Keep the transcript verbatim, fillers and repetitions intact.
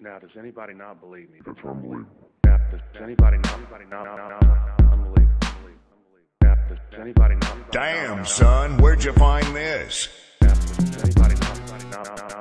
Now, does anybody not believe me? It's unbelievable. Now, does anybody not, anybody not, not, not, not unbelievable? Now, does anybody not, Damn, son, where'd you find this? now, does anybody not, not, not, not